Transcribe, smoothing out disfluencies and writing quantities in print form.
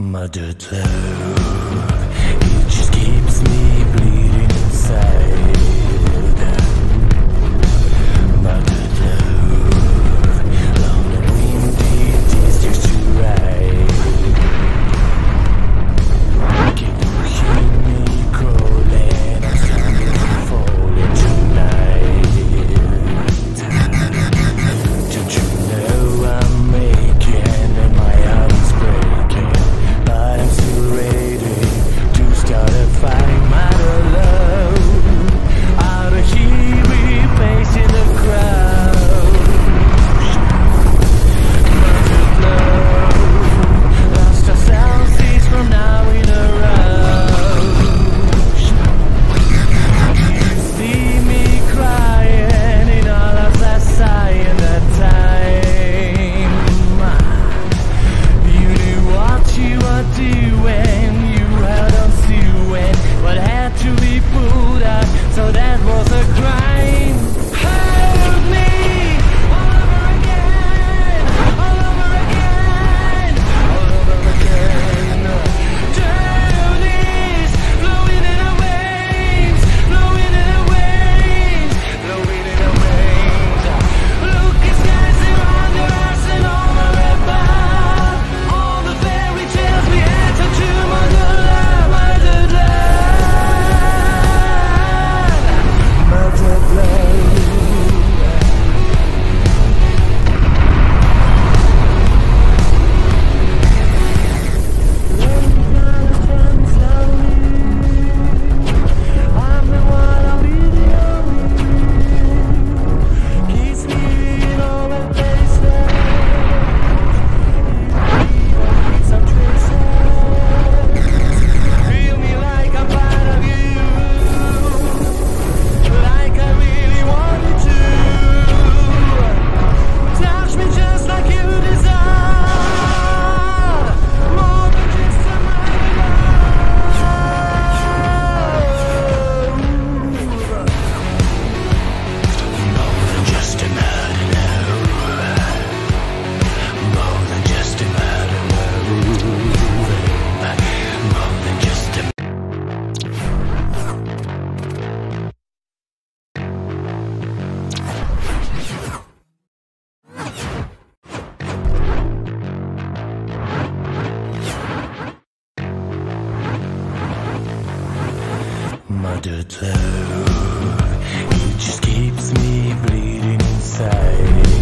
Mother love, it just keeps me bleeding inside. Mother love, long and windy, this used to ride. Keep pushing me, crawling, I'm starting to fall tonight. Don't you know I'm making and my heart is breaking? But I'm still ready to start a fight. Mother love, out of here we facing the crowd. Mother love, lost ourselves days from now in a rush. You see me crying in all of that sighing that time. You knew what you were doing, you held on to it, but had to be pulled out, so that was a crime. Hold me all over again, all over again, all over again. Journeys flowing in the waves, flowing in the waves, flowing in the waves. Look, it's skies around your us and all forever. All the fairy tales we had to do, mother love, mother love, mother love. I'm the one, I'll be the only. Kiss me in all the places. Leave some traces. Feel me like I'm part of you, like I really wanted to. Touch me just like you desire, more than just a more than just a matter now, more than just a matter now, more than just a Mother love, it just keeps me bleeding inside.